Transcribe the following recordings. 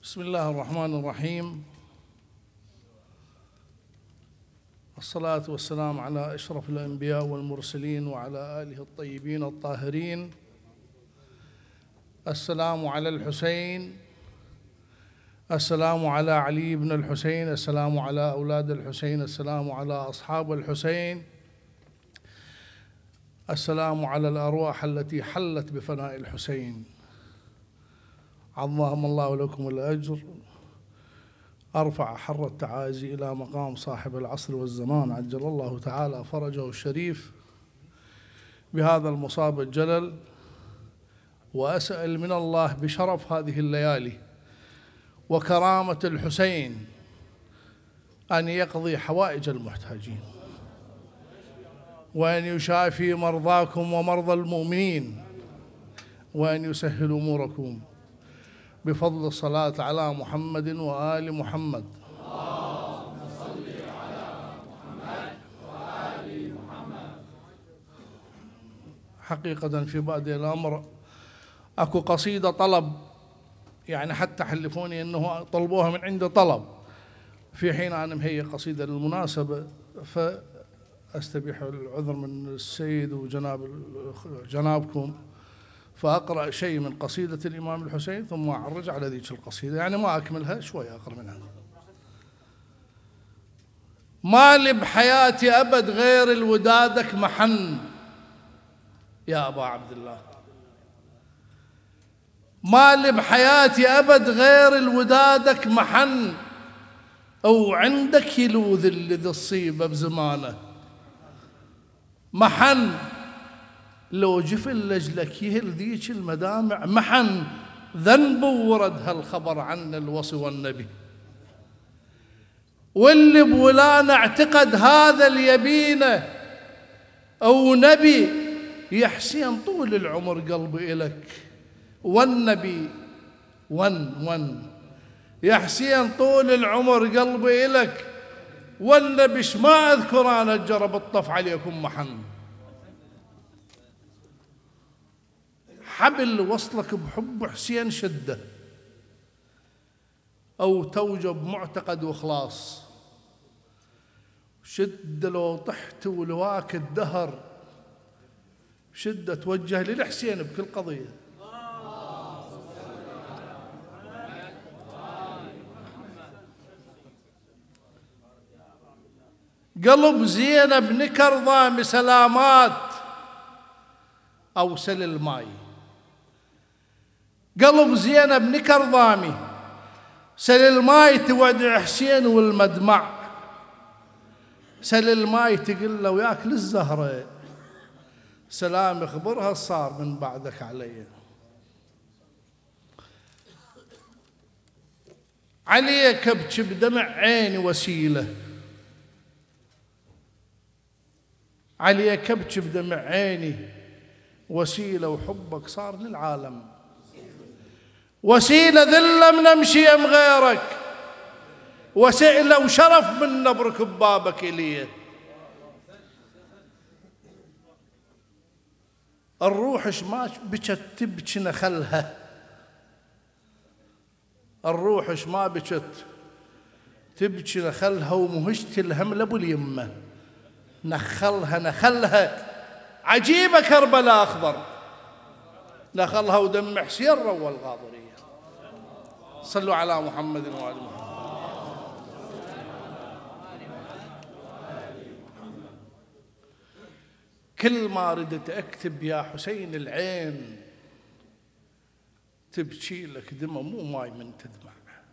بسم الله الرحمن الرحيم. الصلاة والسلام على أشرف الأنبياء والمرسلين وعلى آله الطيبين الطاهرين. السلام على الحسين، السلام على علي بن الحسين، السلام على أولاد الحسين، السلام على أصحاب الحسين، السلام على الأرواح التي حلت بفناء الحسين. عظم الله لكم الأجر. أرفع حر التعازي إلى مقام صاحب العصر والزمان عجل الله تعالى فرجه الشريف بهذا المصاب الجلل، وأسأل من الله بشرف هذه الليالي وكرامة الحسين أن يقضي حوائج المحتاجين، وأن يشافي مرضاكم ومرضى المؤمنين، وأن يسهل أموركم بفضل الصلاة على محمد وآل محمد. اللهم صل على محمد وآل محمد. حقيقة في بادئ الأمر أكو قصيدة طلب، يعني حتى حلفوني أنه طلبوها من عند طلب، في حين أنا مهيئ قصيدة للمناسبة، فأستبيح العذر من السيد وجنابكم، فأقرأ شيء من قصيدة الإمام الحسين ثم أعرج على ذيك القصيدة، يعني ما أكملها، شوية أقرأ منها. ما لي بحياتي أبد غير الودادك محن يا أبا عبد الله، ما لي بحياتي أبد غير الودادك محن، أو عندك يلوذ اللي تصيبه بزمانه محن، لو جفل لجلك يهل ذيك المدامع محن، ذنب ورد هالخبر عن الوصي والنبي، واللي بولانا اعتقد هذا اليبينه أو نبي، يا حسين طول العمر قلبي إلك والنبي ون يا حسين طول العمر قلبي إلك والنبي، ما أذكر أنا جرب الطف عليكم محن، حبل وصلك بحب حسين شده، أو توجب معتقد وخلاص، شد لو طحت ولواك الدهر، شدة توجه للحسين بكل قضية. قلب زينب نكر ضام سلامات أو سل الماي، قلب زينب نكر ضامي سل الماي تودع حسين والمدمع، سل الماي تقول له وياك للزهرة سلام اخبرها صار من بعدك علي، عليك ابكي بدمع عيني وسيلة، عليك ابكي بدمع عيني وسيلة، وحبك صار للعالم وسيلة، ذلة من امشي ام غيرك وسئلة، وشرف من نبرك ببابك إليه. الروح ما بكت تبكي نخلها، الروح ما بكت تبكي نخلها، ومهجت الهم لابو اليمه نخلها عجيبة كربلاء أخضر، نخلها ودم حسين روى الغاضرية. صلوا على محمد وآل محمد. كل ما ردت أكتب يا حسين العين تبكي لك دمى مو ماي من تدمع،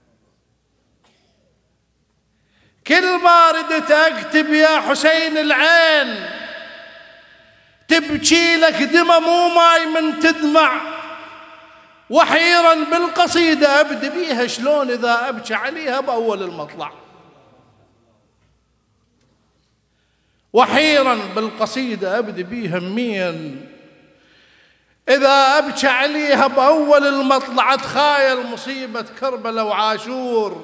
كل ما ردت أكتب يا حسين العين تبكي لك دمى مو ماي من تدمع، وحيرا بالقصيدة أبدي بيها شلون إذا أبكي عليها بأول المطلع، وحيرا بالقصيدة أبدي بيها مين إذا أبكي عليها بأول المطلع، أتخايل مصيبة كربلاء وعاشور،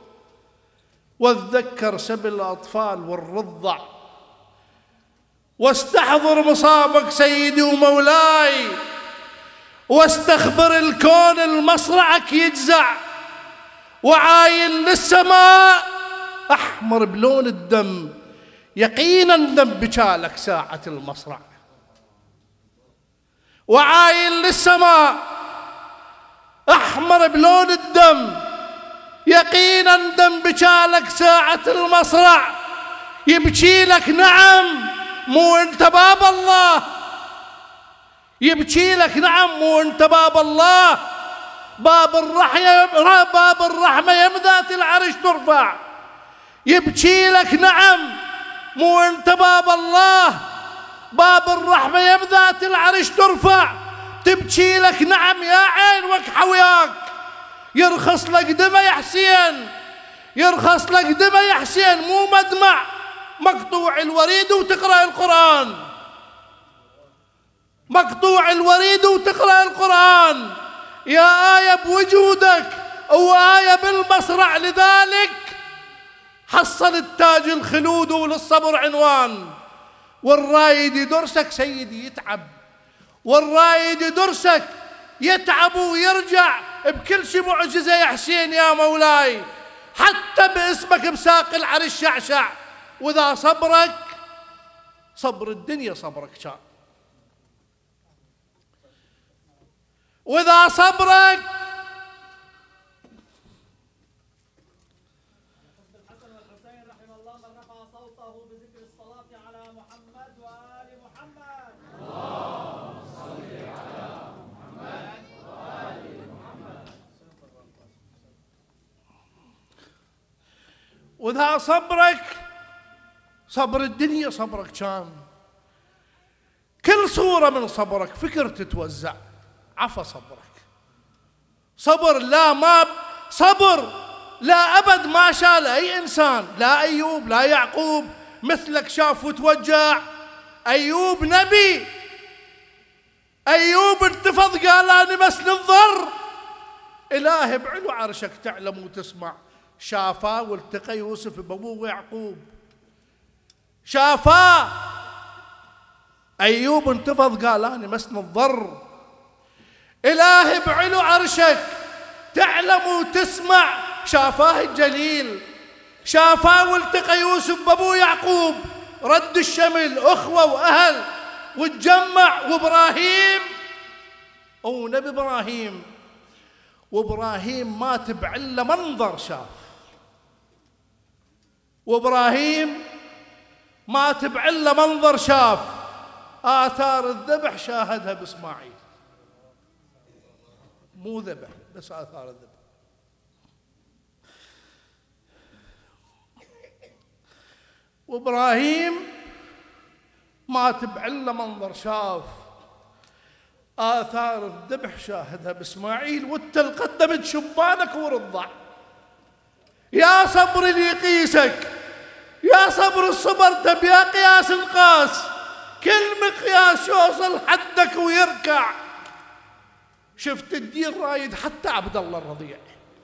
واتذكر سبل الأطفال والرضع، واستحضر مصابك سيدي ومولاي، واستخبر الكون المصرعك يجزع، وعاين للسماء أحمر بلون الدم، يقينا دم بجالك ساعة المصرع. وعاين للسماء أحمر بلون الدم، يقينا دم بجالك ساعة المصرع. يبكي لك نعم مو انت باب الله، يبكي لك نعم مو انت باب الله. باب الرحمة يم ذات العرش ترفع. يبكي لك نعم مو انت باب الله، باب الرحمة يم ذات العرش ترفع. تبكي لك نعم يا عين وكحة وياك، يرخص لك دمى يا حسين، يرخص لك دمى يا حسين، مو مدمع مقطوع الوريد وتقرأ القرآن، مقطوع الوريد وتقرأ القرآن. يا آية بوجودك وآية بالمصرع، لذلك حصل التاج الخلود وللصبر عنوان. والرايد يدرسك سيدي يتعب، والرايد يدرسك يتعب ويرجع بكل شي معجزة يا حسين يا مولاي، حتى باسمك بساق العرش شعشع. وإذا صبرك صبر الدنيا صبرك كان، وإذا صبرك الحسن والحسين رحم الله من رفع صوته بذكر الصلاة على محمد وآل محمد. اللهم صل على محمد وآل محمد. وإذا صبرك صبر الدنيا صبرك كان. كل صورة من صبرك فكر تتوزع، عفا صبرك. صبر صبر لا أبد ما شال أي إنسان، لا أيوب لا يعقوب مثلك شاف وتوجع. أيوب نبي، أيوب انتفض قال أنا مسل الضر. إلهي بعلو عرشك تعلم وتسمع. شافاه والتقى يوسف بأبوه ويعقوب، شافاه أيوب انتفض قال أنا مسن الضر. إلهي بعلو عرشك تعلم وتسمع. شافاه الجليل، شافاه والتقى يوسف بأبوه يعقوب، رد الشمل أخوة وأهل وتجمع. وإبراهيم أو نبي إبراهيم، وإبراهيم ما تبع إلا منظر شاف. وإبراهيم ما تبع إلا منظر شاف. آثار الذبح شاهدها بإسماعيل، مو ذبح بس آثار الذبح. وإبراهيم ما تبع إلا منظر شاف. آثار الذبح شاهدها بإسماعيل. والتل قدمت شبانك ورضع. يا صبر اللي يقيسك، يا صبر الصبر يا قياس القاس. كل مقياس يوصل حدك ويركع. شفت الدين رايد حتى عبد الله الرضيع،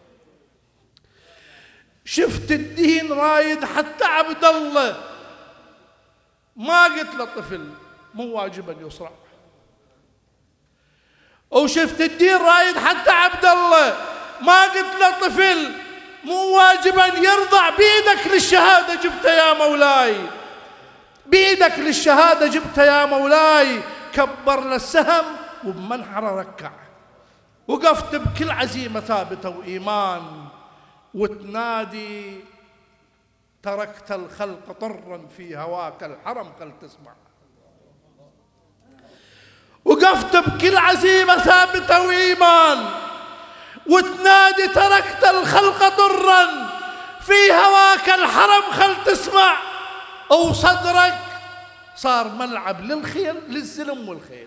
شفت الدين رايد حتى عبد الله. ما قلت له طفل مو واجب أن يصرع. وشفت الدين رايد حتى عبد الله، ما قلت له طفل مو واجب أن يرضع. بيدك للشهادة جبت يا مولاي، بيدك للشهادة جبت يا مولاي. كبر للسهم وبمنحر ركع. وقفت بكل عزيمة ثابتة وإيمان وتنادي تركت الخلق طرا في هواك الحرم خل تسمع. وقفت بكل عزيمة ثابتة وإيمان وتنادي تركت الخلق طرا في هواك الحرم خل تسمع. وصدرك صار ملعب للخيل للزلم والخيل،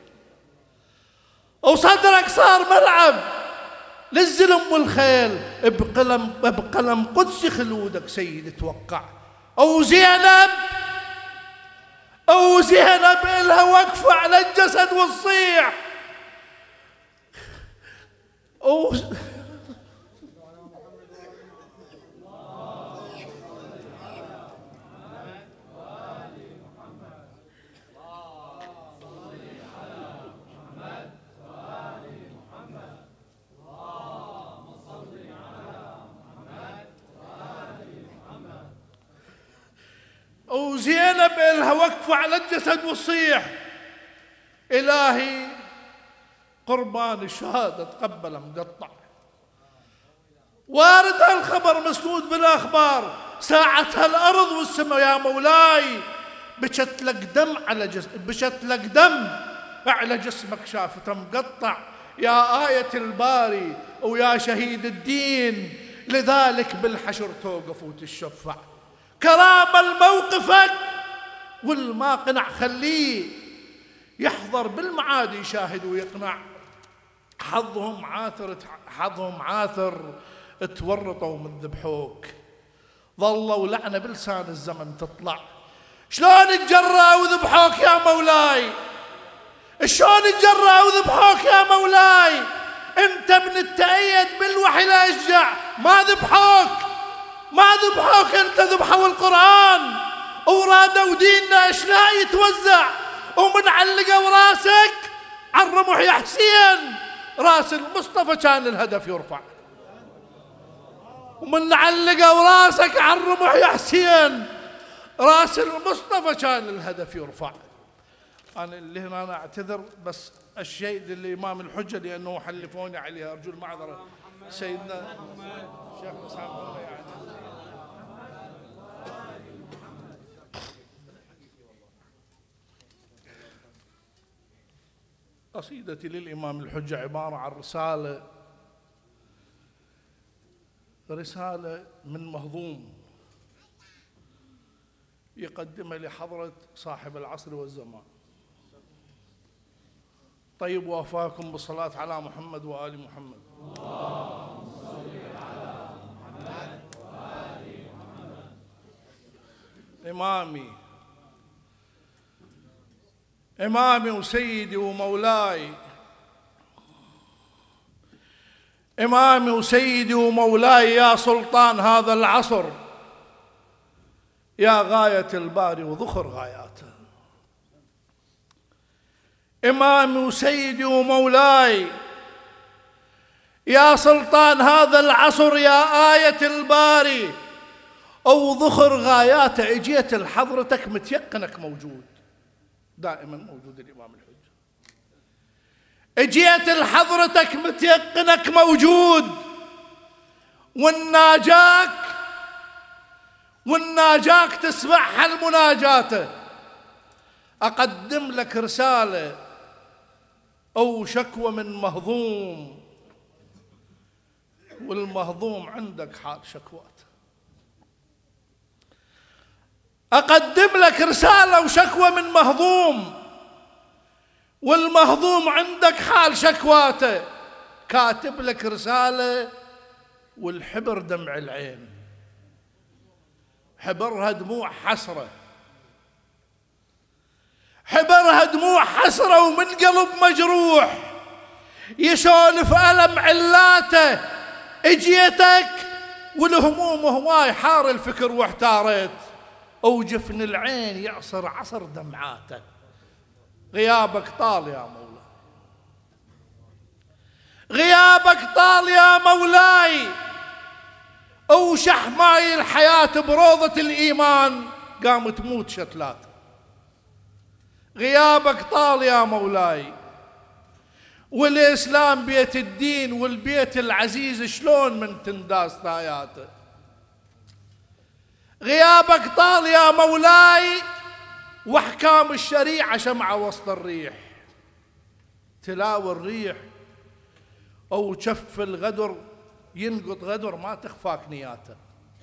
وصدرك صار ملعب للزلم والخيل. بقلم قدسي خلودك سيد توقع. أو زينب إلها وقفة على الجسد والصيح. وزينب إلها وقفة على الجسد وتصيح إلهي قربان الشهادة تقبله مقطع. وارد هالخبر مسنود بالأخبار، ساعتها الأرض والسماء يا مولاي بشت لك دم على بشت لك دم على جسمك شافته مقطع يا آية الباري ويا شهيد الدين، لذلك بالحشر توقف وتشفع. كرامة لموقفك والما قنع خليه يحضر بالمعاد يشاهد ويقنع. حظهم عاثر تورطوا من ذبحوك، ظلوا لعنة بلسان الزمن تطلع. شلون تجرأوا وذبحوك يا مولاي؟ شلون تجرأوا وذبحوك يا مولاي؟ انت من التأيد بالوحي الأشجع، ما ذبحوك انت ذبحوا القرآن ورادوا ديننا اشلاء يتوزع، ومن علقوا راسك على الرمح يا حسين راس المصطفى كان الهدف يرفع. ومن علقوا راسك على الرمح يا حسين راس المصطفى كان الهدف يرفع. أنا اللي هنا أنا أعتذر بس الشيء للإمام الحجة لأنه حلفوني عليه، أرجو المعذرة سيدنا الشيخ مسعود. قصيدتي للإمام الحجة عبارة عن رسالة من مهضوم يقدمها لحضرة صاحب العصر والزمان. طيب وافاكم بالصلاة على محمد وآل محمد. اللهم صل على محمد وآل محمد. إمامي وسيدي ومولاي، إمامي وسيدي ومولاي يا سلطان هذا العصر، يا غاية الباري وذخر غاياته. إمامي وسيدي ومولاي يا سلطان هذا العصر، يا آية الباري وذخر غاياته. اجيت لحضرتك متيقنك موجود، دائما موجود الإمام الحجة. اجيت لحضرتك متيقنك موجود، والناجاك تسمعها المناجاته. أقدم لك رسالة أو شكوى من مهضوم، والمهضوم عندك حال شكواته. أقدم لك رسالة وشكوى من مهضوم، والمهضوم عندك حال شكواته. كاتب لك رسالة والحبر دمع العين، حبرها دموع حسرة، حبرها دموع حسرة ومن قلب مجروح يسولف ألم علاته. اجيتك والهموم هواي حار الفكر واحتاريت، وجفن العين يعصر عصر دمعاته. غيابك طال يا مولاي، غيابك طال يا مولاي، وشحماي الحياة بروضة الإيمان قام تموت شتلات. غيابك طال يا مولاي، والإسلام بيت الدين والبيت العزيز شلون من تنداس ثاياته. غيابك طال يا مولاي، واحكام الشريعة شمعة وسط الريح، تلاوي الريح او شف الغدر ينقض غدر ما تخفاك نياته.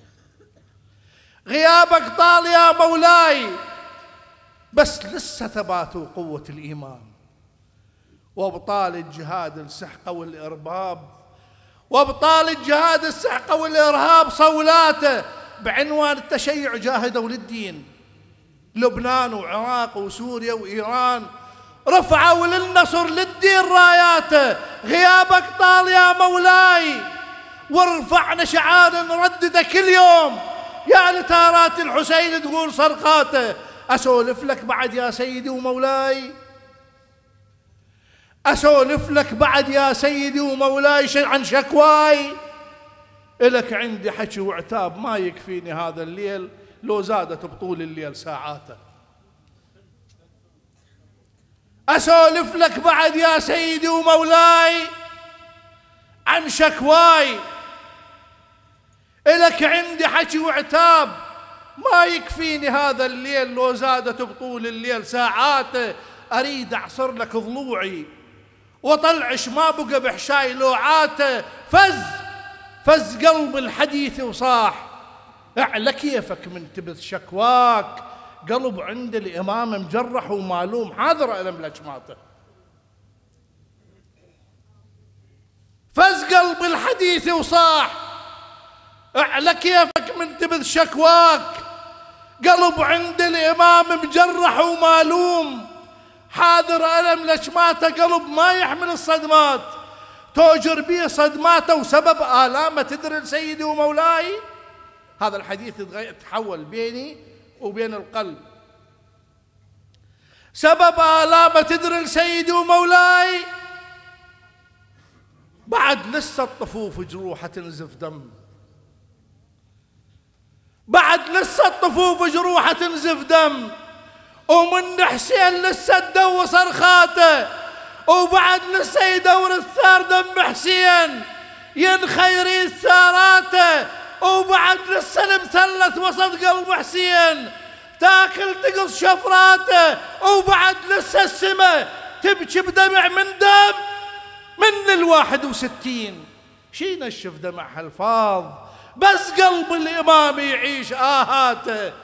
غيابك طال يا مولاي، بس لسه ثبات وقوة الإيمان، وابطال الجهاد السحقة والإرباب، وابطال الجهاد السحقة والإرهاب صولاته بعنوان التشيع جاهدوا للدين. لبنان وعراق وسوريا وإيران رفعوا للنصر للدين راياته. غيابك طال يا مولاي، ورفعنا شعار نردده كل يوم، يا لتارات الحسين تقول صرخاته. أسولف لك بعد يا سيدي ومولاي، أسولف لك بعد يا سيدي ومولاي عن شكواي. إلك عندي حكي وعتاب ما يكفيني هذا الليل، لو زادت بطول الليل ساعاته. أسولف لك بعد يا سيدي ومولاي عن شكواي، إلك عندي حكي وعتاب ما يكفيني هذا الليل، لو زادت بطول الليل ساعاته أريد أعصر لك ضلوعي وطلعش ما بقى بحشاي لوعاته. فز قلب الحديث وصاح، اعلى كيفك من تبث شكواك، قلب عند الإمام مجرح ومالوم حاضر ألم لجماته. فز قلب الحديث وصاح، اعلى كيفك من تبث شكواك، قلب عند الإمام مجرح ومالوم حاضر ألم لجماته. قلب ما يحمل الصدمات توجر بيه صدماته وسبب آلامه. تدري سيدي ومولاي هذا الحديث تحول بيني وبين القلب. سبب آلامه تدري سيدي ومولاي، بعد لسه الطفوف جروحه تنزف دم، بعد لسه الطفوف جروحه تنزف دم، ومن حسين لسه تدور صرخاته، وبعد لسه يدور الثار دم حسين ينخيري ثاراته، وبعد لسه المثلث وسط قلب حسين تاكل تقص شفراته، وبعد لسه السما تبكي بدمع من دم من 61. شي نشف دمعها الفاض بس قلب الإمام يعيش آهاته،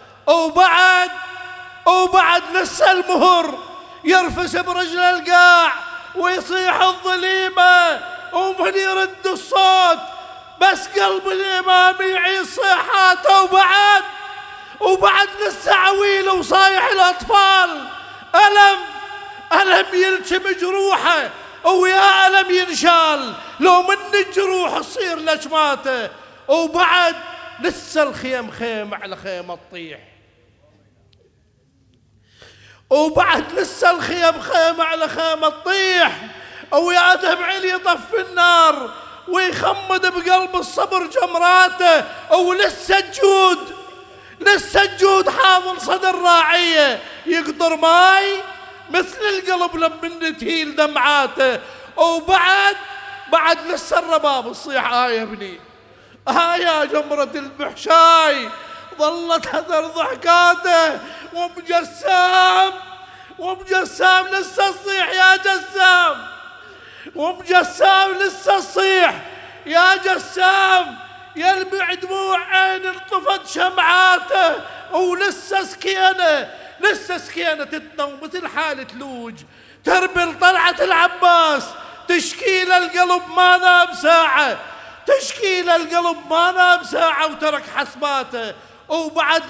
وبعد لسه المهر يرفس برجل القاع ويصيح الظليمة ومن يرد الصوت بس قلب الإمام يعيش صيحاته، وبعد لسه عويل وصايح الأطفال ألم يلتم جروحه، ويا ألم ينشال لو من الجروح تصير لجماته، وبعد لسه الخيم خيم على خيمة تطيح، وبعد لسه الخيم خيمة على خيمة تطيح، ويا دمع يطفي النار ويخمد بقلب الصبر جمراته، ولسه الجود حاضن صدر راعيه يقطر ماي مثل القلب لما تهيل دمعاته، وبعد لسه الرباب تصيح يا ابني يا جمرة البحشاي ظلت هدر ضحكاته، ومجسام لسه تصيح يا جسام، ومجسام لسه تصيح يا جسام، يلمع دموع عين انطفت شمعاته، ولسه سكينة تتنوم مثل حالة لوج تربل طلعة العباس، تشكيل القلب ما نام ساعة، تشكيل القلب ما نام ساعة وترك حسباته، وبعد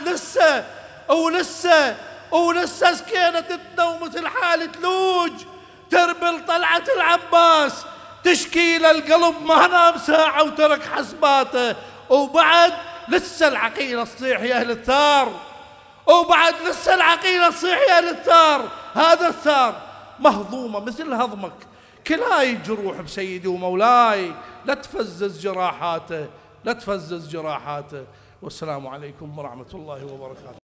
ولسه سكينة تتنوم مثل حالة لوج تربل طلعة العباس، تشكيل القلب ما نام ساعة وترك حسباته، وبعد لسه العقيلة تصيح يا أهل الثار، وبعد لسه العقيلة تصيح يا أهل الثار. هذا الثار مهضومة مثل هضمك، كلاي جروح بسيدي ومولاي، لا تفزز جراحاته، لا تفزز جراحاته. والسلام عليكم ورحمة الله وبركاته.